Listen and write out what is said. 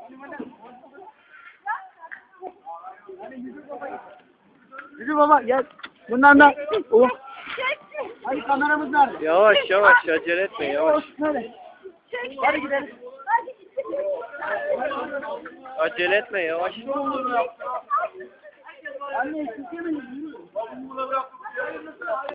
Yürü baba gel. Bundan da. Oh. Hadi kameramız nerede? Yavaş yavaş acele etme yavaş. Hadi. Hadi gidelim. Acele etme yavaş. Anne siz yemeyin. Yürü.